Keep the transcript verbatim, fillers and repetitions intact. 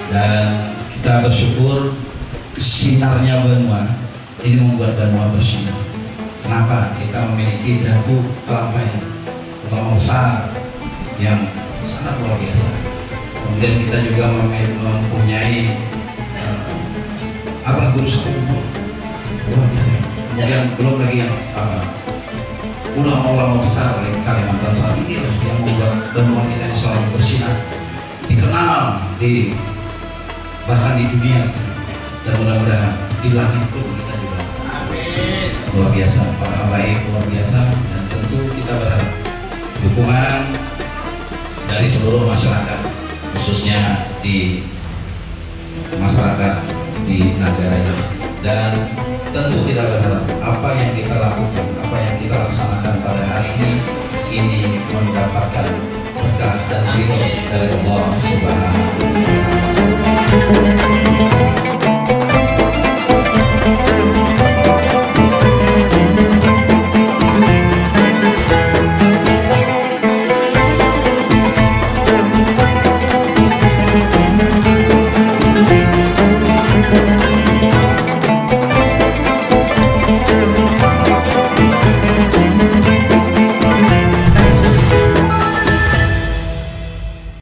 dan kita bersyukur sinarnya Banua ini membuat Banua bersinar. Kenapa? Kita memiliki Datuk Kelampai ulama besar yang sangat luar biasa. Kemudian kita juga mempunyai uh, Abah Guru Sakumpul luar biasa. Kemudian belum lagi yang uh, ulama-ulama besar dari Kalimantan Selatan ini yang membuat Banua kita ini selalu bersinar, dikenal di bahkan di dunia, dan mudah-mudahan di langit pun kita juga. Amin. Luar biasa, para habaib luar biasa, dan tentu kita berharap dukungan dari seluruh masyarakat, khususnya di masyarakat di negara ini, dan tentu kita berharap apa yang kita lakukan, apa yang kita laksanakan pada hari ini ini mendapatkan berkah dan ridho dari Allah Subhanahu wa Ta'ala.